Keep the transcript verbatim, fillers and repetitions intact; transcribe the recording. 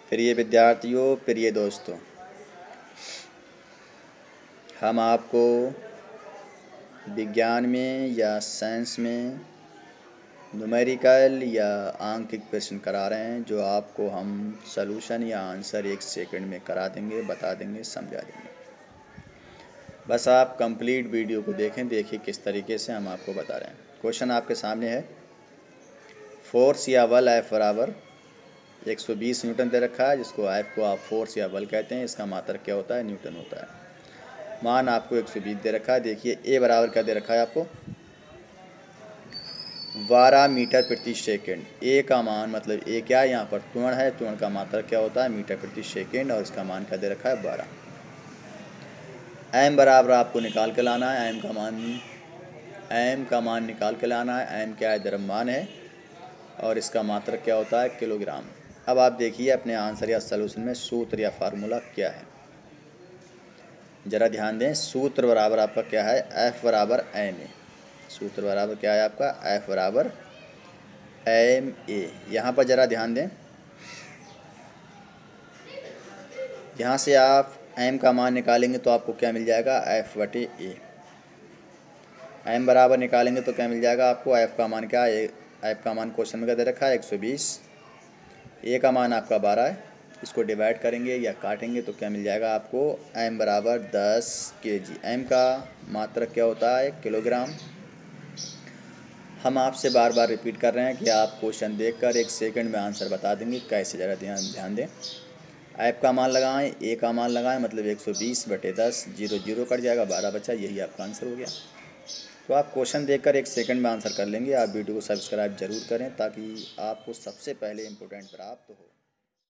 प्रिय विद्यार्थियों, प्रिय दोस्तों, हम आपको विज्ञान में या साइंस में न्यूमेरिकल या आंकिक प्रश्न करा रहे हैं, जो आपको हम सलूशन या आंसर एक सेकंड में करा देंगे, बता देंगे, समझा देंगे। बस आप कंप्लीट वीडियो को देखें। देखिए किस तरीके से हम आपको बता रहे हैं। क्वेश्चन आपके सामने है, फोर्स या बल एफ बराबर एक सौ बीस न्यूटन दे रखा है, जिसको एफ को आप फोर्स या बल कहते हैं। इसका मात्रक क्या होता है? न्यूटन होता है। मान आपको एक सौ बीस दे रखा है। देखिए ए बराबर क्या दे रखा है आपको? बारह मीटर प्रति सेकंड। ए का मान मतलब ए क्या है? यहाँ पर त्वरण है। त्वरण का मात्रक क्या होता है? मीटर प्रति सेकंड। और इसका मान क्या दे रखा है? बारह। एम बराबर आपको निकाल के लाना है। एम का मान एम का मान निकाल के लाना है। एम क्या है? द्रव्यमान है। और इसका मात्रक क्या होता है? किलोग्राम। अब आप देखिए अपने आंसर या सलूशन में सूत्र या फार्मूला क्या है, जरा ध्यान दें। सूत्र बराबर आपका क्या है? एफ बराबर एम ए। सूत्र बराबर क्या है आपका? एफ बराबर एम ए। यहाँ पर जरा ध्यान दें, यहाँ से आप एम का मान निकालेंगे तो आपको क्या मिल जाएगा? एफ बटे ए। एम बराबर निकालेंगे तो क्या मिल जाएगा आपको? एफ का मान क्या है? एफ का मान क्वेश्चन में क्या दे रखा है? एक सौ बीस। ए का मान आपका बारह है। इसको डिवाइड करेंगे या काटेंगे तो क्या मिल जाएगा आपको? एम बराबर दस के जी। एम का मात्रक क्या होता है? किलोग्राम। हम आपसे बार बार रिपीट कर रहे हैं कि आप क्वेश्चन देखकर एक सेकंड में आंसर बता देंगे। कैसे? ज़रा ध्यान ध्यान दें। एफ का मान लगाएं, ए का मान लगाएं, मतलब एक सौ बीस बटे दस, जीरो जीरो कट जाएगा, बारह बचा। यही आपका आंसर हो गया। तो आप क्वेश्चन देखकर एक सेकंड में आंसर कर लेंगे। आप वीडियो को सब्सक्राइब जरूर करें ताकि आपको सबसे पहले इम्पोर्टेंट प्राप्त हो।